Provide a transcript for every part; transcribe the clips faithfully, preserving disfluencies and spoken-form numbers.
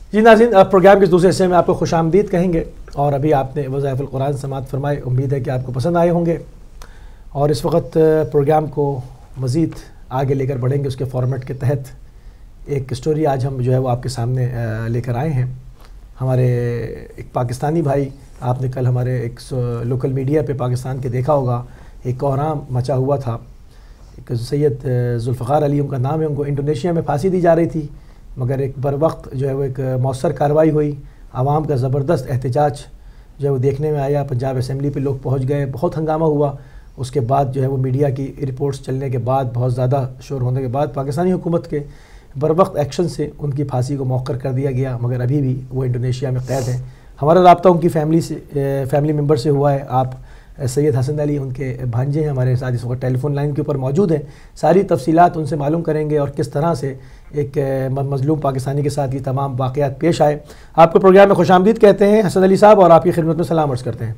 جی ناظرین، پروگرام کے دوسرے حصے میں آپ کو خوش آمدید کہیں گے، اور ابھی آپ نے وظائف القرآن سماعت فرمائے، امید ہے کہ آپ کو پسند آئے ہوں گے، اور اس وقت پروگرام کو مزید آگے لے کر بڑھیں گے۔ اس کے فارمیٹ کے تحت ایک سٹوری آج ہم جو ہے وہ آپ کے سامنے لے کر آئے ہیں۔ ہمارے ایک پاکستانی بھائی، آپ نے کل ہمارے ایک لوکل میڈیا پہ پاکستان کے دیکھا ہوگا، ایک کوہرام مچا ہوا تھا، ایک سید ذوالفقار علی ان کا نام ہے، ان کو انڈونیشیا میں پھانسی دی جا رہی تھی، مگر ایک بر وقت جو ہے وہ ایک مؤثر کارروائی ہوئی، عوام کا زبردست احتجاج جو ہے وہ دیکھنے میں آیا، پنجاب اسمبلی پہ لوگ پہنچ گئے، بہت ہنگامہ ہوا۔ اس کے بعد جو ہے وہ میڈیا کی رپورٹس چلنے کے بعد، بہت زیادہ شور ہونے کے بعد، پاکستانی حکومت کے بر وقت ایکشن سے ان کی پھانسی کو مؤخر کر دیا گیا، مگر ابھی بھی وہ انڈونیشیا میں قید ہیں۔ ہمارا رابطہ ان کی فیملی سے فیملی ممبر سے ہوا ہے۔ آپ سید حسن علی ان کے بھانجے ہیں، ہمارے ساتھ اس وقت ٹیلی فون لائن کے اوپر موجود ہیں، ساری تفصیلات ان سے معلوم کریں گے اور کس طرح سے ایک مظلوم پاکستانی کے ساتھ یہ تمام واقعات پیش آئے۔ آپ کو پروگرام میں خوش آمدید کہتے ہیں حسن علی صاحب، اور آپ کی خدمت میں سلام عرض کرتے ہیں۔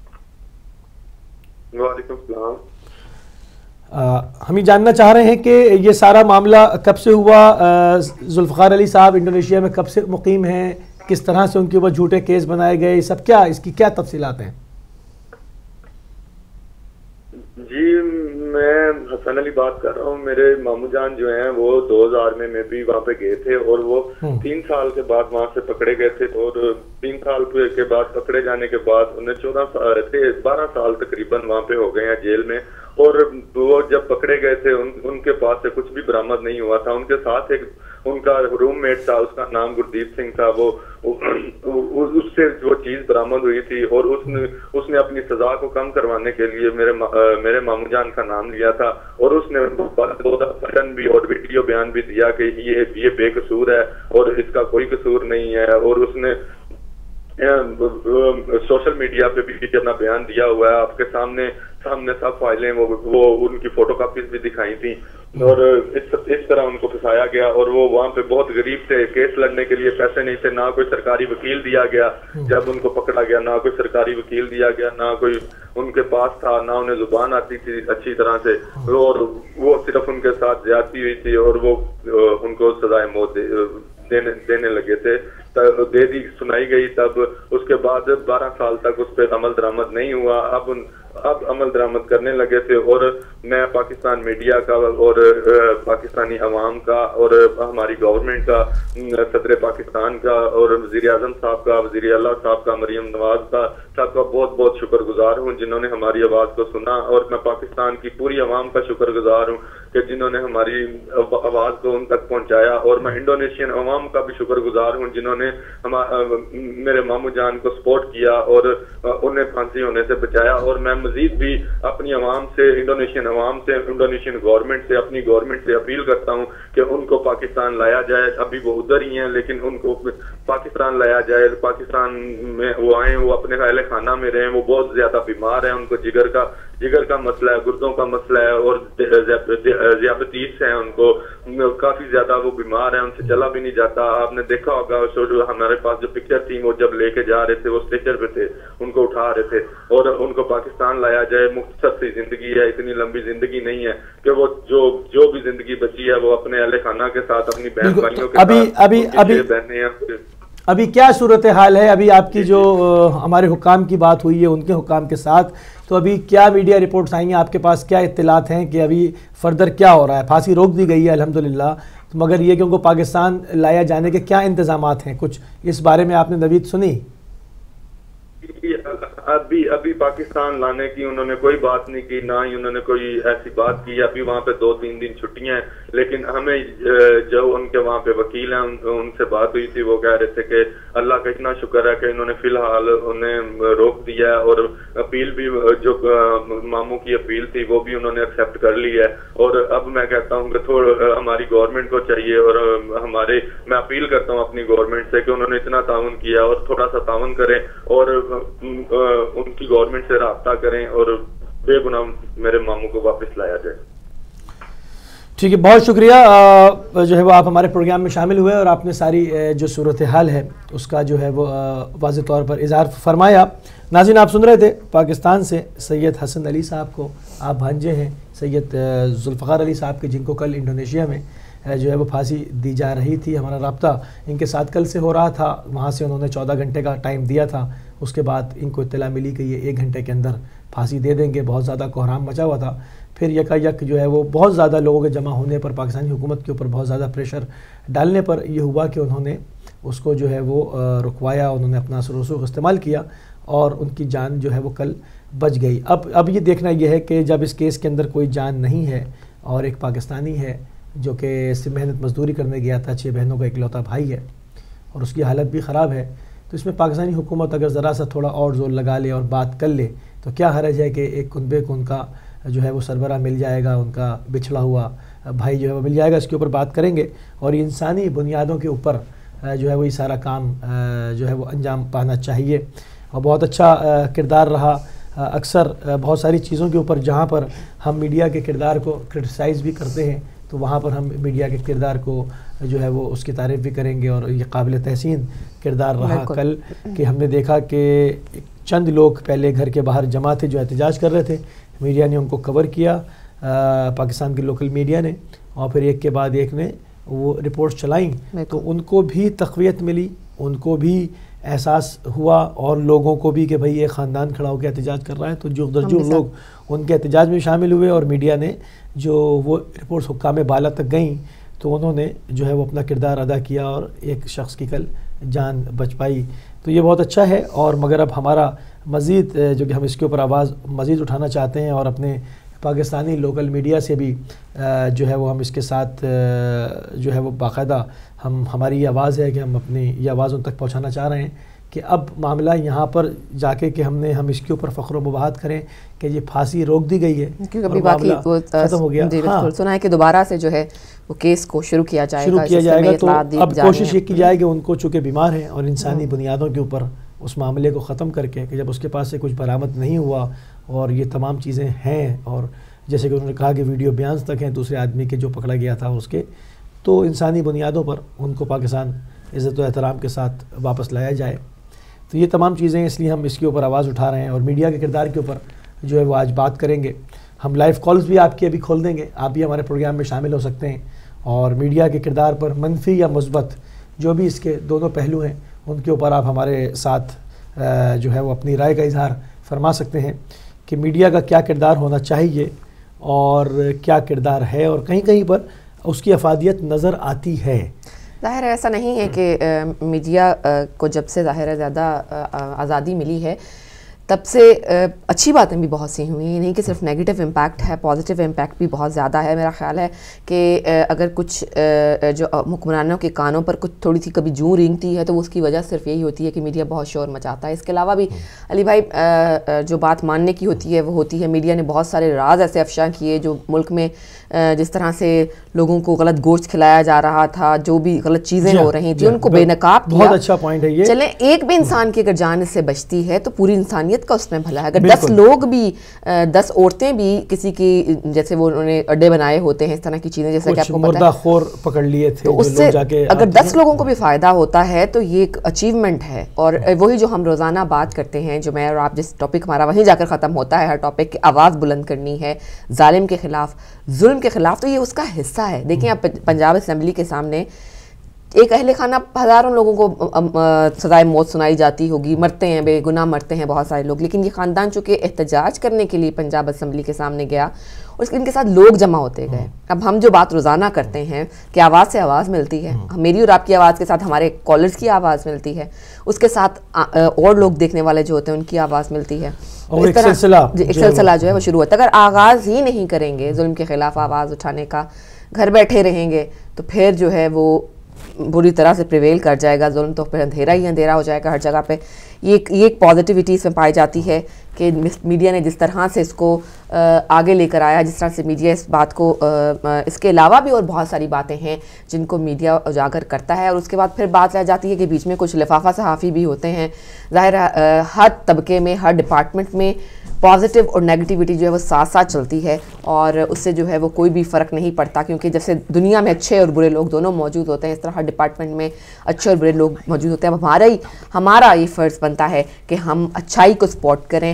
وعلیکم السلام۔ ہم یہ جاننا چاہ رہے ہیں کہ یہ سارا معاملہ کب سے ہوا، ذوالفقار علی صاحب انڈونیشیا میں کب سے مقیم ہیں، کس طرح سے ان کے اوپر جھوٹے کیس بنائے گئے، یہ سب کیا اس کی کیا تفصیلات ہیں؟ جی میں حسن علی بات کر رہا ہوں۔ میرے ماموں جان جو ہیں وہ دو ہزار میں میں بھی وہاں پہ گئے تھے، اور وہ تین سال کے بعد وہاں سے پکڑے گئے تھے، اور تین سال کے بعد پکڑے جانے کے بعد انہیں چودہ بارہ سال تقریباً وہاں پہ ہو گئے ہیں جیل میں، اور وہ جب پکڑے گئے تھے ان, ان کے پاس سے کچھ بھی برآمد نہیں ہوا تھا۔ ان کے ساتھ ایک ان کا روم میٹ تھا، اس کا نام گردیپ سنگھ تھا، وہ اس سے جو چیز برآمد ہوئی تھی، اور اس نے اس نے اپنی سزا کو کم کروانے کے لیے میرے میرے ماموں جان کا نام لیا تھا، اور اس نے دو دفعہ بھی اور ویڈیو بیان بھی دیا کہ یہ یہ بے قصور ہے اور اس کا کوئی قصور نہیں ہے، اور اس نے سوشل میڈیا پہ بھی اپنا بیان دیا ہوا ہے۔ آپ کے سامنے سامنے سب فائلیں وہ وہ ان کی فوٹو کاپیز بھی دکھائی تھیں، اور اس اس طرح ان کو پھنسایا گیا، اور وہ وہاں پہ بہت غریب تھے، کیس لڑنے کے لیے پیسے نہیں تھے، نہ کوئی سرکاری وکیل دیا گیا جب ان کو پکڑا گیا، نہ کوئی سرکاری وکیل دیا گیا، نہ کوئی ان کے پاس تھا، نہ انہیں زبان آتی تھی اچھی طرح سے، اور وہ صرف ان کے ساتھ زیادتی ہوئی تھی، اور وہ ان کو سزائے موت دینے دینے لگے تھے، دے دی سنائی گئی۔ تب اس کے بعد بارہ سال تک اس پہ عمل درآمد نہیں ہوا۔ اب اب عمل درآمد کرنے لگے تھے، اور میں پاکستان میڈیا کا اور پاکستانی عوام کا اور ہماری گورنمنٹ کا، صدر پاکستان کا اور وزیر اعظم صاحب کا، وزیر اعلیٰ صاحب کا، مریم نواز کا سب کا بہت بہت شکر گزار ہوں جنہوں نے ہماری آواز کو سنا، اور میں پاکستان کی پوری عوام کا شکر گزار ہوں کہ جنہوں نے ہماری آواز کو ان تک پہنچایا، اور میں انڈونیشین عوام کا بھی شکر گزار ہوں جنہوں نے میرے ماموں جان کو سپورٹ کیا اور انہیں پھانسی ہونے سے بچایا۔ اور میں مزید بھی اپنی عوام سے، انڈونیشین عوام سے، انڈونیشین گورنمنٹ سے، اپنی گورنمنٹ سے اپیل کرتا ہوں کہ ان کو پاکستان لایا جائے۔ ابھی وہ ادھر ہی ہیں، لیکن ان کو پاکستان لایا جائے، پاکستان میں وہ آئیں، وہ اپنے اہل خانہ میں رہیں۔ وہ بہت زیادہ بیمار ہیں، ان کو جگر کا جگر کا مسئلہ ہے، گردوں کا مسئلہ ہے، اور ذیابیطیس ہے ان کو، کافی زیادہ وہ بیمار ہیں، ان سے چلا بھی نہیں جاتا۔ آپ نے دیکھا ہوگا ہمارے پاس جو پکچر تھی، وہ جب لے کے جا رہے تھے وہ اسٹریچر پہ تھے، ان کو اٹھا رہے تھے، اور ان کو پاکستان لایا جائے۔ مختصر سی زندگی ہے، اتنی لمبی زندگی نہیں ہے کہ وہ جو جو بھی زندگی بچی ہے وہ اپنے اہل خانہ کے ساتھ، اپنی بہن بھائیوں کے ساتھ بہنیں ہیں۔ ابھی کیا صورتحال ہے؟ ابھی آپ کی جو ہمارے حکام کی بات ہوئی ہے ان کے حکام کے ساتھ، تو ابھی کیا میڈیا رپورٹس آئی ہیں آپ کے پاس؟ کیا اطلاعات ہیں کہ ابھی فردر کیا ہو رہا ہے؟ پھانسی روک دی گئی ہے الحمدللہ، مگر یہ کہ ان کو پاکستان لایا جانے کے کیا انتظامات ہیں؟ کچھ اس بارے میں آپ نے نوید سنی؟ ابھی ابھی پاکستان لانے کی انہوں نے کوئی بات نہیں کی، نہ ہی انہوں نے کوئی ایسی بات کی۔ ابھی وہاں پہ دو تین دن چھٹیاں ہیں، لیکن ہمیں جو ان کے وہاں پہ وکیل ہیں ان سے بات ہوئی تھی، وہ کہہ رہے تھے کہ اللہ کا اتنا شکر ہے کہ انہوں نے فی الحال انہیں روک دیا ہے، اور اپیل بھی جو ماموں کی اپیل تھی وہ بھی انہوں نے ایکسیپٹ کر لی ہے۔ اور اب میں کہتا ہوں کہ تھوڑا ہماری گورنمنٹ کو چاہیے، اور ہمارے میں اپیل کرتا ہوں اپنی گورنمنٹ سے کہ انہوں نے اتنا تعاون کیا اور تھوڑا سا تعاون کریں، اور ان کی گورنمنٹ سے رابطہ کریں، اور بے گناہ میرے ماموں کو واپس لایا جائے۔ ٹھیک ہے، بہت شکریہ جو ہے وہ آپ ہمارے پروگرام میں شامل ہوئے، اور آپ نے ساری جو صورتحال ہے اس کا جو ہے وہ واضح طور پر اظہار فرمایا۔ ناظرین، آپ سن رہے تھے پاکستان سے سید حسن علی صاحب کو، آپ بھانجے ہیں سید ذوالفقار علی صاحب کے، جن کو کل انڈونیشیا میں جو ہے وہ پھانسی دی جا رہی تھی. ہمارا رابطہ ان کے ساتھ کل سے ہو رہا تھا, وہاں سے انہوں نے چودہ گھنٹے کا ٹائم دیا تھا. اس کے بعد ان کو اطلاع ملی کہ یہ ایک گھنٹے کے اندر پھانسی دے دیں گے. بہت زیادہ کوہرام مچا ہوا تھا. پھر یکا یک جو ہے وہ بہت زیادہ لوگوں کے جمع ہونے پر, پاکستانی حکومت کے اوپر بہت زیادہ پریشر ڈالنے پر یہ ہوا کہ انہوں نے اس کو جو ہے وہ رکوایا, انہوں نے اپنا اثر و رسوخ استعمال کیا اور ان کی جان جو ہے وہ کل بچ گئی. اب اب یہ دیکھنا یہ ہے کہ جب اس کیس کے اندر کوئی جان نہیں ہے اور ایک پاکستانی ہے جو کہ اس سے محنت مزدوری کرنے گیا تھا, چھ بہنوں کا اکلوتا بھائی ہے اور اس کی حالت بھی خراب ہے, تو اس میں پاکستانی حکومت اگر ذرا سا تھوڑا اور زور لگا لے اور بات کر لے تو کیا حرج ہے کہ ایک کنبے کو ان کا جو ہے وہ سربراہ مل جائے گا, ان کا بچھڑا ہوا بھائی جو ہے وہ مل جائے گا. اس کے اوپر بات کریں گے اور انسانی بنیادوں کے اوپر جو ہے وہ یہ سارا کام جو ہے وہ انجام پانا چاہیے. اور بہت اچھا کردار رہا. اکثر بہت ساری چیزوں کے اوپر جہاں پر ہم میڈیا کے کردار کو کرٹیسائز بھی کرتے ہیں تو وہاں پر ہم میڈیا کے کردار کو جو ہے وہ اس کی تعریف بھی کریں گے. اور یہ قابل تحسین کردار رہا کل کہ ہم نے دیکھا کہ چند لوگ پہلے گھر کے باہر جمع تھے جو احتجاج کر رہے تھے, میڈیا نے ان کو کور کیا, پاکستان کی لوکل میڈیا نے, اور پھر ایک کے بعد ایک نے وہ رپورٹس چلائیں تو ان کو بھی تقویت ملی, ان کو بھی احساس ہوا اور لوگوں کو بھی کہ بھئی یہ خاندان کھڑا ہو کے احتجاج کر رہا ہے. تو جو درجوں لوگ ان کے احتجاج میں شامل ہوئے اور میڈیا نے جو وہ رپورٹس حکام بالا تک گئیں تو انہوں نے جو ہے وہ اپنا کردار ادا کیا اور ایک شخص کی کل جان بچ پائی. تو یہ بہت اچھا ہے. اور مگر اب ہمارا مزید جو کہ ہم اس کے اوپر آواز مزید اٹھانا چاہتے ہیں اور اپنے پاکستانی لوکل میڈیا سے بھی جو ہے وہ ہم اس کے ساتھ جو ہے وہ باقاعدہ ہم ہماری یہ آواز ہے کہ ہم اپنی یہ آواز ان تک پہنچانا چاہ رہے ہیں کہ اب معاملہ یہاں پر جا کے کہ ہم نے ہم اس کے اوپر فخر و مباحث کریں کہ یہ پھانسی روک دی گئی ہے کیونکہ ابھی باقی ختم ہو گیا. جی بالکل سنا ہے کہ دوبارہ سے جو ہے وہ کیس کو شروع کیا جائے گا, شروع کیا جائے گا. تو اب کوشش یہ کی جائے کہ ان کو چونکہ بیمار ہیں اور انسانی بنیادوں کے اوپر اس معاملے کو ختم کر کے کہ جب اس کے پاس سے کچھ برآمد نہیں ہوا اور یہ تمام چیزیں ہیں اور جیسے کہ انہوں نے کہا کہ ویڈیو بیانز تک ہیں دوسرے آدمی کے جو پکڑا گیا تھا اس کے, تو انسانی بنیادوں پر ان کو پاکستان عزت و احترام کے ساتھ واپس لایا جائے. تو یہ تمام چیزیں اس لیے ہم اس کے اوپر آواز اٹھا رہے ہیں اور میڈیا کے کردار کے اوپر جو ہے وہ آج بات کریں گے. ہم لائیو کالز بھی آپ کی ابھی کھول دیں گے, آپ بھی ہمارے پروگرام میں شامل ہو سکتے ہیں اور میڈیا کے کردار پر منفی یا مثبت جو بھی اس کے دونوں پہلو ہیں ان کے اوپر آپ ہمارے ساتھ جو ہے وہ اپنی رائے کا اظہار فرما سکتے ہیں کہ میڈیا کا کیا کردار ہونا چاہیے اور کیا کردار ہے اور کہیں کہیں پر اس کی افادیت نظر آتی ہے. ظاہر ہے ایسا نہیں ہے کہ میڈیا کو جب سے ظاہر ہے زیادہ آزادی ملی ہے تب سے اچھی باتیں بھی بہت سی ہوئی ہیں, نہیں کہ صرف نیگیٹو امپیکٹ ہے, پازیٹیو امپیکٹ بھی بہت زیادہ ہے. میرا خیال ہے کہ اگر کچھ جو حکمرانوں کے کانوں پر کچھ تھوڑی سی کبھی جوں رینگتی ہے تو اس کی وجہ صرف یہی ہوتی ہے کہ میڈیا بہت شور مچاتا ہے. اس کے علاوہ بھی علی بھائی جو بات ماننے کی ہوتی ہے وہ ہوتی ہے میڈیا نے بہت سارے راز ایسے افشاں کیے جو ملک میں جس طرح سے لوگوں کو غلط گوشت کھلایا جا رہا تھا, جو بھی غلط چیزیں ہو رہی تھیں ان کو بے نقاب کیا. بہت اچھا پوائنٹ ہے یہ. چلیں ایک بھی انسان کی اگر جان اس سے بچتی ہے تو پوری انسانیت کا اس میں بھلا ہے. اگر دس لوگ بھی, دس عورتیں بھی کسی کی جیسے وہ انہوں نے اڈے بنائے ہوتے ہیں اس طرح کی چیزیں جیسا کہ آپ کو پتہ ہے, خور پکڑ لیے تھے, تو اس سے اگر دس لوگوں کو بھی فائدہ ہوتا ہے تو یہ ایک اچیومنٹ ہے. اور وہی جو ہم روزانہ بات کرتے ہیں, جو میں اور آپ جس ٹاپک ہمارا وہیں جا کر ختم ہوتا ہے, ہر ٹاپک کی آواز بلند کرنی ہے ظالم کے خلاف, ظلم کے خلاف, تو یہ اس کا حصہ ہے. دیکھیں آپ پنجاب اسمبلی کے سامنے ایک اہل خانہ ہزاروں لوگوں کو سزائے موت سنائی جاتی ہوگی, مرتے ہیں, بے گناہ مرتے ہیں بہت سارے لوگ, لیکن یہ خاندان چونکہ احتجاج کرنے کے لیے پنجاب اسمبلی کے سامنے گیا اور اس ان کے ساتھ لوگ جمع ہوتے گئے. اب ہم جو بات روزانہ کرتے ہیں کہ آواز سے آواز ملتی ہے, میری اور آپ کی آواز کے ساتھ ہمارے کالرز کی آواز ملتی ہے, اس کے ساتھ اور لوگ دیکھنے والے جو ہوتے ہیں ان کی آواز ملتی ہے. ایک سلسلہ ایک سلسلہ جو ہے وہ شروع ہوتا ہے. اگر آغاز ہی نہیں کریں گے ظلم کے خلاف آواز اٹھانے کا, گھر بیٹھے رہیں گے تو پھر جو ہے وہ بری طرح سے پریویل کر جائے گا ظلم, تو پھر اندھیرا ہی اندھیرا ہو جائے گا ہر جگہ پہ. یہ یہ ایک پازیٹیوٹی اس میں پائی جاتی ہے کہ میڈیا نے جس طرح سے اس کو آگے لے کر آیا, جس طرح سے میڈیا اس بات کو, اس کے علاوہ بھی اور بہت ساری باتیں ہیں جن کو میڈیا اجاگر کرتا ہے. اور اس کے بعد پھر بات رہ جاتی ہے کہ بیچ میں کچھ لفافہ صحافی بھی ہوتے ہیں. ظاہر ہر طبقے میں, ہر ڈپارٹمنٹ میں پازیٹیو اور نیگیٹیوٹی جو ہے وہ ساتھ ساتھ چلتی ہے اور اس سے جو ہے وہ کوئی بھی فرق نہیں پڑتا, کیونکہ جیسے دنیا میں اچھے اور برے لوگ دونوں موجود ہوتے ہیں اس طرح ہر ڈپارٹمنٹ میں اچھے اور برے لوگ موجود ہوتے ہیں. اب ہمارا ہی ہمارا یہ فرض بنتا ہے کہ ہم اچھائی کو سپورٹ کریں,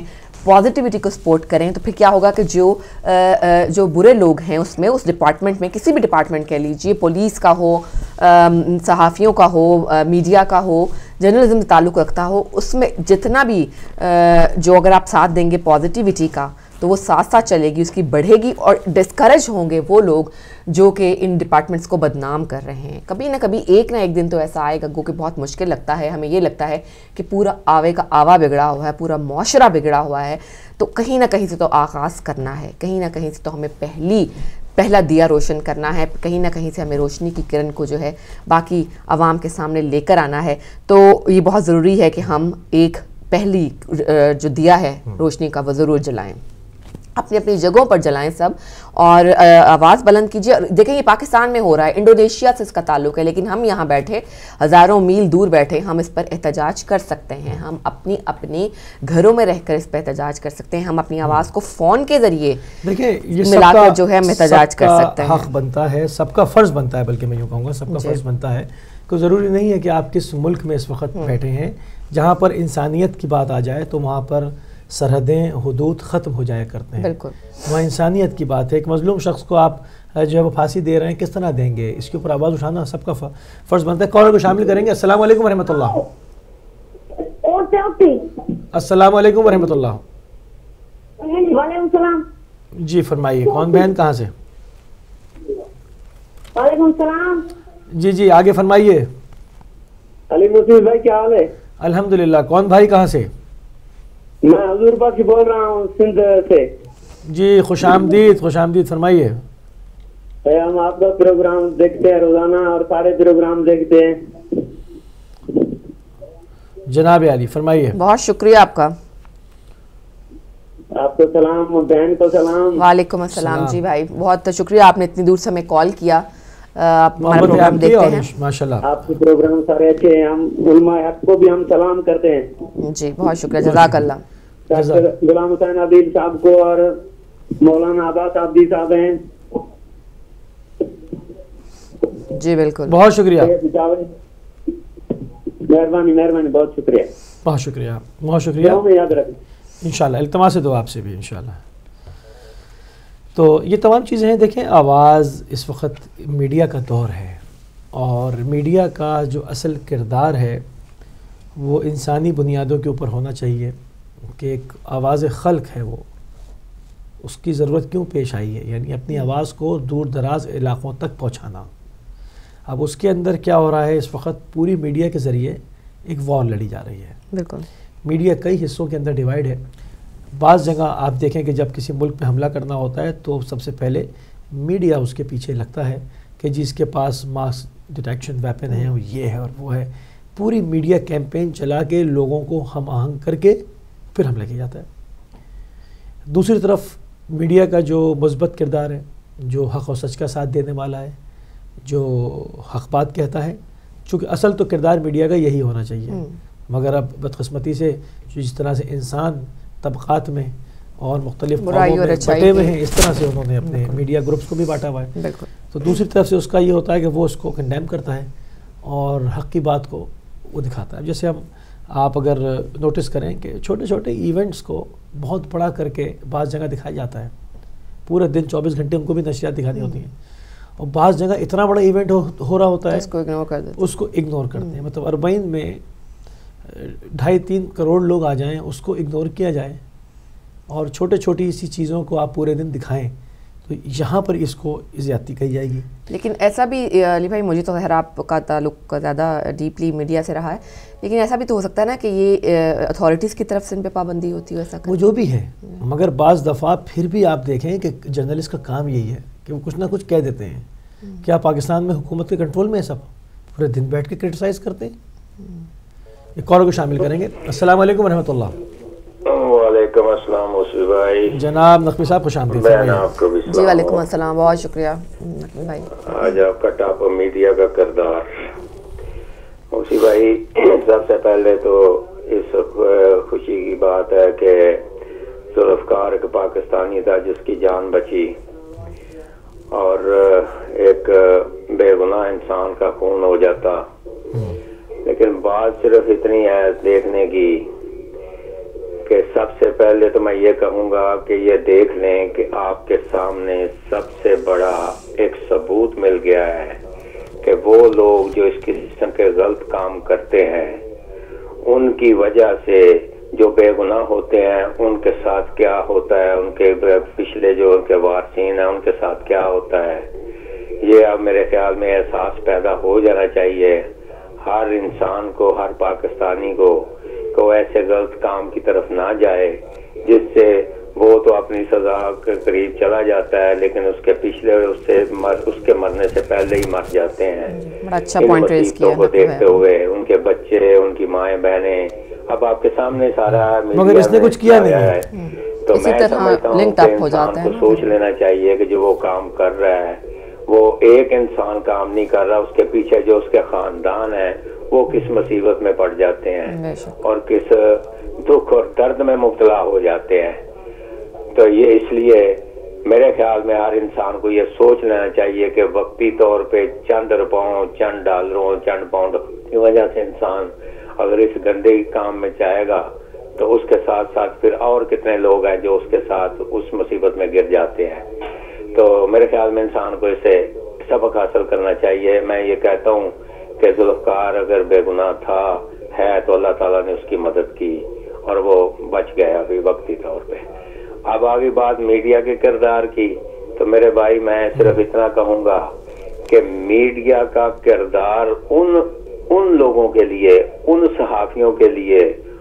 पॉजिटिविटी को सपोर्ट करें, तो फिर क्या होगा कि जो जो बुरे लोग हैं उसमें, उस डिपार्टमेंट में, किसी भी डिपार्टमेंट कह लीजिए, पुलिस का हो, सहाफ़ियों का हो, मीडिया का हो, जर्नलिज्म से ताल्लुक़ रखता हो, उसमें जितना भी जो अगर आप साथ देंगे पॉजिटिविटी का तो वो साथ साथ चलेगी, उसकी बढ़ेगी, और डिस्करेज होंगे वो लोग जो कि इन डिपार्टमेंट्स को बदनाम कर रहे हैं। कभी ना कभी एक ना एक दिन तो ऐसा आएगा, गो कि बहुत मुश्किल लगता है, हमें ये लगता है कि पूरा आवे का आवा बिगड़ा हुआ है, पूरा मुआशरा बिगड़ा हुआ है, तो कहीं ना कहीं से तो आगाज़ करना है, कहीं ना कहीं से तो हमें पहली पहला दिया रोशन करना है, कहीं ना कहीं से हमें रोशनी की किरण को जो है बाकी आवाम के सामने लेकर आना है। तो ये बहुत ज़रूरी है कि हम एक पहली जो दिया है रोशनी का वो ज़रूर जलाएं, अपनी अपनी जगहों पर जलाएं सब, और आवाज़ बुलंद कीजिए। देखें ये पाकिस्तान में हो रहा है, इंडोनेशिया से इसका ताल्लुक़ है, लेकिन हम यहाँ बैठे हज़ारों मील दूर बैठे हम इस पर एहतजाज कर सकते हैं, हम अपनी अपनी घरों में रहकर इस पर एहतजाज कर सकते हैं, हम अपनी आवाज़ को फ़ोन के ज़रिए देखिए मिलाकर जो है हम एहतजाज कर सकते हैं। हक़ बनता है, सबका फ़र्ज़ बनता है, बल्कि मैं यूँ कहूँगा सबका फ़र्ज़ बनता है। कोई ज़रूरी नहीं है कि आप किस मुल्क में इस वक्त बैठे हैं, जहाँ पर इंसानियत की बात आ जाए तो वहाँ पर सरहदें, हुदूद ख़त्म हो जाया करते हैं। बिल्कुल, वहाँ इंसानियत की बात है। एक मज़लूम शख्स को आप जो है वो फांसी दे रहे हैं, किस तरह देंगे, इसके ऊपर आवाज़ उठाना सबका फ़र्ज़ बनता है। कॉलर को शामिल करेंगे। अस्सलाम वालेकुम रहमतुल्लाह। अस्सलाम वालेकुम रहमतुल्लाह। वालेकुम सलाम। जी फरमाइए, कौन बहन कहाँ से? वालेकुम सलाम। जी जी आगे फरमाइए। अली मुसीब भाई क्या हाल है? अल्हम्दुलिल्लाह। कौन भाई कहाँ से? मैं हजूर बख्श बोल रहा हूँ सिंध से। जी खुश आमदीद, खुश आमदीद, फरमाइए। हम आपका प्रोग्राम देखते हैं रोजाना और सारे प्रोग्राम देखते हैं। जनाब आली फरमाइए। बहुत शुक्रिया आपका। आपको सलाम, बहन को सलाम। वालेकुम अस्सलाम। जी भाई बहुत शुक्रिया, आपने इतनी दूर से हमें कॉल किया। आप हमारा प्रोग्राम देखते हैं माशाल्लाह। आपके प्रोग्राम सारे अच्छे हैं, हम उलमा हक को भी हम सलाम करते हैं। जी बहुत शुक्रिया, जज़ाकल्लाह। डॉक्टर गुलाम हुसैन अदील साहब को और मौलाना अब्बास अब्दी साहब हैं। जी बिल्कुल, बहुत शुक्रिया, मेहरबानी मेहरबानी, बहुत शुक्रिया, बहुत शुक्रिया, बहुत शुक्रिया। याद रखें इंशाल्लाह, इल्तिमास दो आपसे भी इंशाल्लाह। तो ये तमाम चीज़ें हैं। देखें, आवाज़ इस वक्त मीडिया का दौर है, और मीडिया का जो असल किरदार है वो इंसानी बुनियादों के ऊपर होना चाहिए कि एक आवाज़ खल्क है, वो उसकी ज़रूरत क्यों पेश आई है, यानी अपनी आवाज़ को दूर दराज इलाक़ों तक पहुँचाना। अब उसके अंदर क्या हो रहा है, इस वक्त पूरी मीडिया के ज़रिए एक वॉर लड़ी जा रही है। बिल्कुल, मीडिया कई हिस्सों के अंदर डिवाइड है। बाज़ जगह आप देखें कि जब किसी मुल्क पे हमला करना होता है तो सबसे पहले मीडिया उसके पीछे लगता है कि जिसके पास मास डिटेक्शन वेपन है, वो ये है और वो है। पूरी मीडिया कैंपेन चला के लोगों को हम आहंग करके फिर हमला किया जाता है। दूसरी तरफ मीडिया का जो मुस्बत किरदार है, जो हक़ और सच का साथ देने वाला है, जो हक़ बात कहता है, चूँकि असल तो किरदार मीडिया का यही होना चाहिए, मगर अब बदकिस्मती से जिस तरह से इंसान तबक़ात में और मुख्तलिफ कौमों में बटे हुए हैं, इस तरह से उन्होंने अपने मीडिया ग्रुप्स को भी बांटा हुआ है। तो दूसरी तरफ से उसका ये होता है कि वो उसको कंडेम करता है और हक़ की बात को वो दिखाता है। जैसे हम आप अगर नोटिस करें कि छोटे छोटे इवेंट्स को बहुत बड़ा करके बाज़ जगह दिखाया जाता है, पूरा दिन चौबीस घंटे उनको भी नशरियात दिखानी होती हैं, और बाज़ जगह इतना बड़ा इवेंट हो, हो रहा होता है उसको इग्नोर कर देते उसको इग्नोर करते हैं। मतलब अरबईन में ढाई तीन करोड़ लोग आ जाएं, उसको इग्नोर किया जाए, और छोटे छोटी सी चीज़ों को आप पूरे दिन दिखाएं, तो यहाँ पर इसको ज़्यादती कही जाएगी। लेकिन ऐसा भी अली भाई, मुझे तो खैर आपका ताल्लुक़ ज़्यादा डीपली मीडिया से रहा है, लेकिन ऐसा भी तो हो सकता है ना कि ये अथॉरिटीज़ की तरफ से इन पे पाबंदी होती है, ऐसा वो जो भी है, मगर बाज़ दफ़ा फिर भी आप देखें कि जर्नलिस्ट का काम यही है कि वो कुछ ना कुछ कह देते हैं। क्या पाकिस्तान में हुकूमत के कंट्रोल में है सब? पूरे दिन बैठ के क्रिटिसाइज़ करते हैं। एक कॉलर को शामिल करेंगे। अस्सलाम वालेकुम रहमतुल्लाह। वालेकुम अस्सलाम मुसीब भाई। जनाब नकवी साहब खुश आमदीद। आपको भी जी वालेकुम अस्सलाम, बहुत शुक्रिया नकवी भाई। आज आपका टॉप मीडिया का किरदार मुसीब भाई, सबसे पहले तो इस खुशी की बात है कि जुल्फ़कार एक पाकिस्तानी था जिसकी जान बची, और एक बेगुनाह इंसान का खून हो जाता। लेकिन बात सिर्फ इतनी है देखने की کہ سب سے پہلے تو میں یہ کہوں گا کہ یہ دیکھ لیں کہ آپ کے سامنے سب سے بڑا ایک ثبوت مل گیا ہے کہ وہ لوگ جو اس قسم کے غلط کام کرتے ہیں ان کی وجہ سے جو بے گناہ ہوتے ہیں ان کے ساتھ کیا ہوتا ہے، ان کے پچھلے جو ان کے وارثین ہیں ان کے ساتھ کیا ہوتا ہے. یہ اب میرے خیال میں احساس پیدا ہو جانا چاہیے ہر انسان کو، ہر پاکستانی کو، کہ وہ ایسے غلط کام کی طرف نہ جائے جس سے وہ تو اپنی سزا کے قریب چلا جاتا ہے لیکن اس کے پچھلے اس سے مر اس کے مرنے سے پہلے ہی مر جاتے ہیں. بڑا اچھا پوائنٹ ریز کیا کو دیکھتے ہوئے ان کے بچے، ان کی مائیں بہنیں، اب آپ کے سامنے سارا مگر اس نے کچھ کیا نہیں ہے. تو میں سمجھتا ہوں کہ انسان کو سوچ لینا چاہیے کہ جو وہ کام کر رہا ہے وہ ایک انسان کام نہیں کر رہا، اس کے پیچھے جو اس کے خاندان ہے وہ کس مصیبت میں پڑ جاتے ہیں اور کس دکھ اور درد میں مبتلا ہو جاتے ہیں. تو یہ اس لیے میرے خیال میں ہر انسان کو یہ سوچ لینا چاہیے کہ وقتی طور پہ چند روپوں، چند ڈالروں، چند پاؤنڈ کی وجہ سے انسان اگر اس گندے کام میں جائے گا تو اس کے ساتھ ساتھ پھر اور کتنے لوگ ہیں جو اس کے ساتھ اس مصیبت میں گر جاتے ہیں. تو میرے خیال میں انسان کو اسے سبق حاصل کرنا چاہیے. میں یہ کہتا ہوں کہ ذوالفقار اگر بے گناہ تھا ہے تو اللہ تعالیٰ نے اس کی مدد کی اور وہ بچ گیا ابھی وقتی طور پہ. اب آگے بات میڈیا کے کردار کی تو میرے بھائی میں صرف اتنا کہوں گا کہ میڈیا کا کردار ان ان لوگوں کے لیے، ان صحافیوں کے لیے،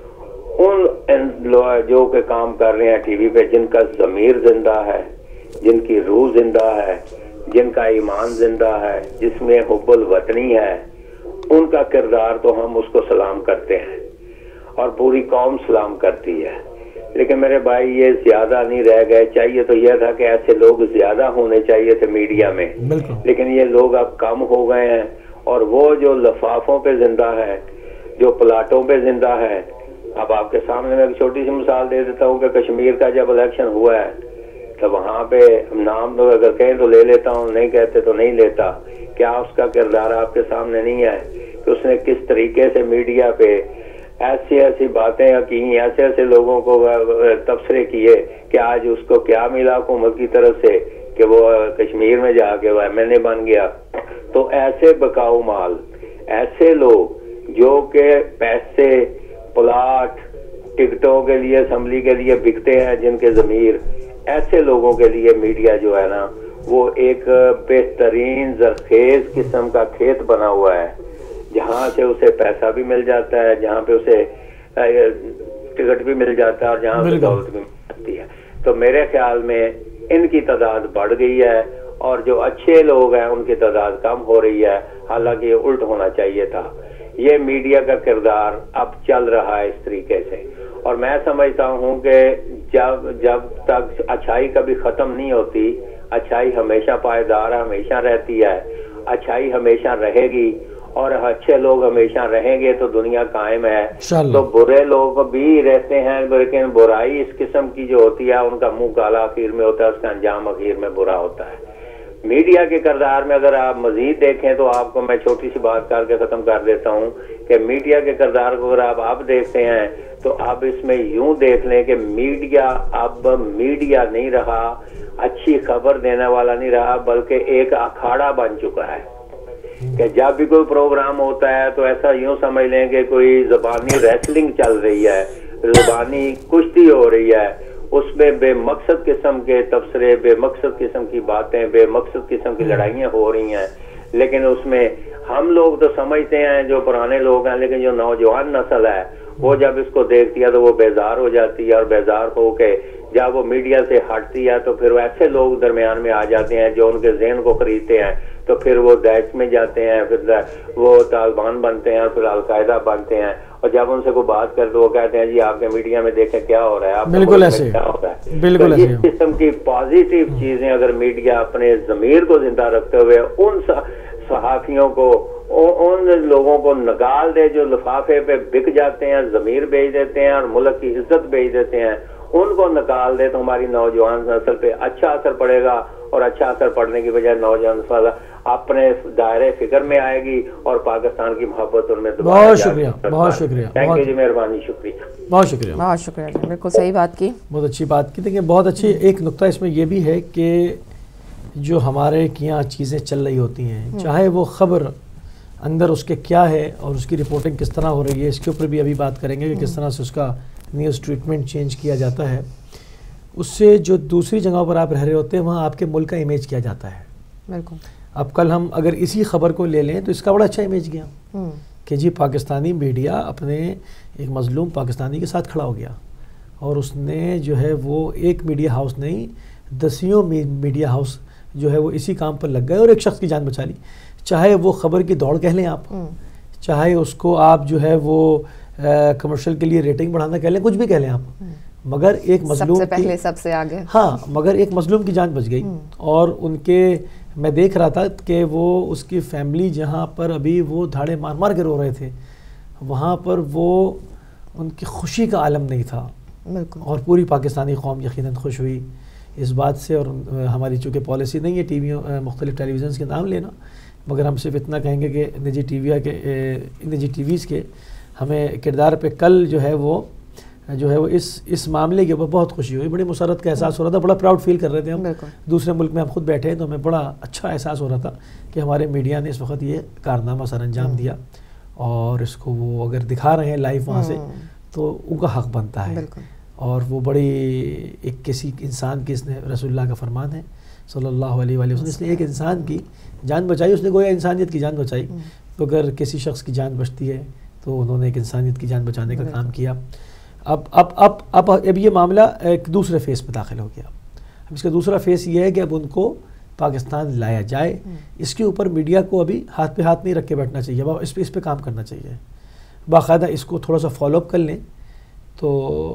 ان جو کہ کام کر رہے ہیں ٹی وی پہ، جن کا ضمیر زندہ ہے، جن کی روح زندہ ہے، جن کا ایمان زندہ ہے، جس میں حب الوطنی ہے، ان کا کردار تو ہم اس کو سلام کرتے ہیں اور پوری قوم سلام کرتی ہے. لیکن میرے بھائی یہ زیادہ نہیں رہ گئے. چاہیے تو یہ تھا کہ ایسے لوگ زیادہ ہونے چاہیے تھے میڈیا میں، لیکن یہ لوگ اب کم ہو گئے ہیں. اور وہ جو لفافوں پہ زندہ ہے، جو پلاٹوں پہ زندہ ہے، اب آپ کے سامنے میں ایک چھوٹی سی مثال دے دیتا ہوں کہ کشمیر کا جب الیکشن ہوا ہے تو وہاں پہ نام تو اگر کہیں تو لے لیتا ہوں، نہیں کہتے تو نہیں لیتا. کیا اس کا کردار آپ کے سامنے نہیں ہے کہ اس نے کس طریقے سے میڈیا پہ ایسی ایسی باتیں کی، ایسے ایسے لوگوں کو تبصرے کیے کہ آج اس کو کیا ملا حکومت کی طرف سے کہ وہ کشمیر میں جا کے وہ ایم ایل اے بن گیا. تو ایسے بکاؤ مال، ایسے لوگ جو کہ پیسے، پلاٹ، ٹکٹوں کے لیے، اسمبلی کے لیے بکتے ہیں، جن کے ضمیر، ایسے لوگوں کے لیے میڈیا جو ہے نا وہ ایک بہترین زرخیز قسم کا کھیت بنا ہوا ہے، جہاں سے اسے پیسہ بھی مل جاتا ہے، جہاں پہ اسے ٹکٹ بھی مل جاتا ہے اور جہاں پہ دولت بھی مل جاتی ہے. تو میرے خیال میں ان کی تعداد بڑھ گئی ہے اور جو اچھے لوگ ہیں ان کی تعداد کم ہو رہی ہے، حالانکہ یہ الٹ ہونا چاہیے تھا. یہ میڈیا کا کردار اب چل رہا ہے اس طریقے سے، اور میں سمجھتا ہوں کہ جب جب تک اچھائی کبھی ختم نہیں ہوتی، اچھائی ہمیشہ پائیدار ہمیشہ رہتی ہے، اچھائی ہمیشہ رہے گی اور اچھے لوگ ہمیشہ رہیں گے تو دنیا قائم ہے. تو برے لوگ بھی رہتے ہیں لیکن برائی اس قسم کی جو ہوتی ہے ان کا منہ کالا آخر میں ہوتا ہے، اس کا انجام آخر میں برا ہوتا ہے. میڈیا کے کردار میں اگر آپ مزید دیکھیں تو آپ کو میں چھوٹی سی بات کر کے ختم کر دیتا ہوں کہ میڈیا کے کردار کو اگر آپ آپ دیکھتے ہیں تو آپ اس میں یوں دیکھ لیں کہ میڈیا اب میڈیا نہیں رہا، اچھی خبر دینے والا نہیں رہا، بلکہ ایک اکھاڑا بن چکا ہے کہ جب بھی کوئی پروگرام ہوتا ہے تو ایسا یوں سمجھ لیں کہ کوئی زبانی ریسلنگ چل رہی ہے، زبانی کشتی ہو رہی ہے، اس میں بے مقصد قسم کے تبصرے، بے مقصد قسم کی باتیں، بے مقصد قسم کی لڑائیاں ہو رہی ہیں. لیکن اس میں ہم لوگ تو سمجھتے ہیں جو پرانے لوگ ہیں، لیکن جو نوجوان نسل ہے وہ جب اس کو دیکھتی ہے تو وہ بیزار ہو جاتی ہے، اور بیزار ہو کے جب وہ میڈیا سے ہٹتی ہے تو پھر وہ ایسے لوگ درمیان میں آ جاتے ہیں جو ان کے ذہن کو خریدتے ہیں، تو پھر وہ داعش میں جاتے ہیں، پھر وہ طالبان بنتے ہیں اور پھر القاعدہ بنتے ہیں. اور جب ان سے کوئی بات کرتے وہ کہتے ہیں جی آپ کے میڈیا میں دیکھیں کیا ہو رہا ہے، آپ بالکل ایسے کیا ہو رہا ہے. بالکل اس قسم کی پازیٹیو چیزیں اگر میڈیا اپنے ضمیر کو زندہ رکھتے ہوئے ان صحافیوں کو، ان لوگوں کو نکال دے جو لفافے پہ بک جاتے ہیں، ضمیر بیچ دیتے ہیں اور ملک کی عزت بیچ دیتے ہیں، ان کو نکال دے تو ہماری نوجوان نسل پہ اچھا اثر پڑے گا. اور اچھا اثر پڑنے کی بجائے نوجوان نسل اپنے دائرے فکر میں آئے گی اور پاکستان کی محبت ان میں بہت شکریہ بہت شکریہ تھینک یو جی مہربانی شکریہ بہت شکریہ بہت شکریہ جی بالکل صحیح بات کی بہت اچھی بات کی. دیکھیں بہت اچھی ایک نقطہ اس میں یہ بھی ہے کہ جو ہمارے یہاں چیزیں چل رہی ہوتی ہیں چاہے وہ خبر اندر اس کے کیا ہے اور اس کی رپورٹنگ کس طرح ہو رہی ہے اس کے اوپر بھی ابھی بات کریں گے کہ کس طرح سے اس کا نیوز ٹریٹمنٹ چینج کیا جاتا ہے. اس سے جو دوسری جگہوں پر آپ رہ رہے ہوتے ہیں وہاں آپ کے ملک کا امیج کیا جاتا ہے. بالکل اب کل ہم اگر اسی خبر کو لے لیں تو اس کا بڑا اچھا امیج گیا کہ جی پاکستانی میڈیا اپنے ایک مظلوم پاکستانی کے ساتھ کھڑا ہو گیا اور اس نے جو ہے وہ ایک میڈیا ہاؤس نہیں دسیوں میڈیا ہاؤس جو ہے وہ اسی کام پر لگ گئے اور ایک شخص کی جان بچا لی. چاہے وہ خبر کی دوڑ کہہ لیں آپ چاہے اس کو آپ جو ہے وہ کمرشل کے لیے ریٹنگ بڑھانا کہہ لیں کچھ بھی کہہ لیں آپ مگر ایک مظلوم سب سے پہلے سب سے آگے ہاں مگر ایک مظلوم کی جان بچ گئی. اور ان کے میں دیکھ رہا تھا کہ وہ اس کی فیملی جہاں پر ابھی وہ دھاڑے مار مار کے رو رہے تھے وہاں پر وہ ان کی خوشی کا عالم نہیں تھا. بالکل اور پوری پاکستانی قوم یقیناً خوش ہوئی اس بات سے. اور ہماری چونکہ پالیسی نہیں ہے ٹی ویوں مختلف ٹیلی ویژنس کے نام لینا مگر ہم صرف اتنا کہیں گے کہ نجی ٹی وی کے نجی ٹی ویز کے ہمیں کردار پہ کل جو ہے وہ جو ہے وہ اس اس معاملے کے اوپر بہت خوشی ہوئی. بڑی مسرت کا احساس ہو رہا تھا بڑا پراؤڈ فیل کر رہے تھے ہم دوسرے ملک میں ہم خود بیٹھے ہیں تو ہمیں بڑا اچھا احساس ہو رہا تھا کہ ہمارے میڈیا نے اس وقت یہ کارنامہ سر انجام دیا اور اس کو وہ اگر دکھا رہے ہیں لائیو وہاں سے تو ان کا حق بنتا ہے. اور وہ بڑی ایک کسی انسان کی اس نے رسول اللہ کا فرمان ہے صلی اللہ علیہ وآلہ وسلم اس نے ایک انسان کی جان بچائی اس نے گویا انسانیت کی جان بچائی. تو اگر کسی شخص کی جان بچتی ہے تو انہوں نے ایک انسانیت کی جان بچانے کا کام کیا. اب اب اب اب اب یہ معاملہ ایک دوسرے فیس پہ داخل ہو گیا. اب اس کا دوسرا فیس یہ ہے کہ اب ان کو پاکستان لایا جائے. اس کے اوپر میڈیا کو ابھی ہاتھ پہ ہاتھ نہیں رکھ کے بیٹھنا چاہیے اس پہ اس پہ کام کرنا چاہیے باقاعدہ اس کو تھوڑا سا فالو اپ کر لیں. تو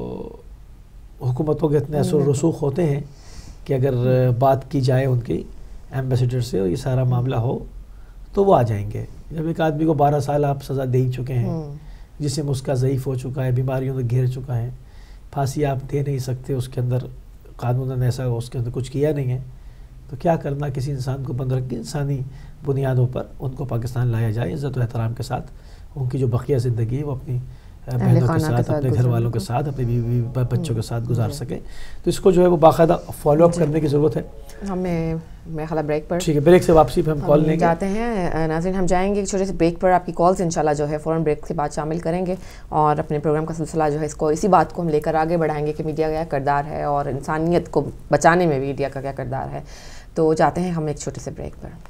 حکومتوں کے اتنے اثر و رسوخ ہوتے ہیں کہ اگر بات کی جائے ان کی ایمبیسیڈر سے اور یہ سارا معاملہ ہو تو وہ آ جائیں گے. جب ایک آدمی کو بارہ سال آپ سزا دے ہی چکے ہیں جسم اس کا ضعیف ہو چکا ہے بیماریوں میں گھیر چکا ہے پھانسی آپ دے نہیں سکتے اس کے اندر قانون ایسا اس کے اندر کچھ کیا نہیں ہے تو کیا کرنا کسی انسان کو بند رکھ کے انسانی بنیادوں پر ان کو پاکستان لایا جائے عزت و احترام کے ساتھ. ان کی جو بقیہ زندگی ہے وہ اپنی بہنوں کے ساتھ اپنے گھر والوں کے ساتھ اپنے بیوی بچوں کے ساتھ گزار سکیں. تو اس کو جو ہے وہ باقاعدہ فالو اپ کرنے کی ضرورت ہے. ہمیں میرا خیال بریک پر ٹھیک ہے بریک سے واپسی پہ ہم کال لیں گے جاتے ہیں. ناظرین ہم جائیں گے ایک چھوٹے سے بریک پر. آپ کی کالز انشاءاللہ جو ہے فوراً بریک کے بعد شامل کریں گے اور اپنے پروگرام کا سلسلہ جو ہے اس کو اسی بات کو ہم لے کر آگے بڑھائیں گے کہ میڈیا کا کیا کردار ہے اور انسانیت کو بچانے میں میڈیا کا کیا کردار ہے. تو جاتے ہیں ہم ایک چھوٹے سے بریک پر.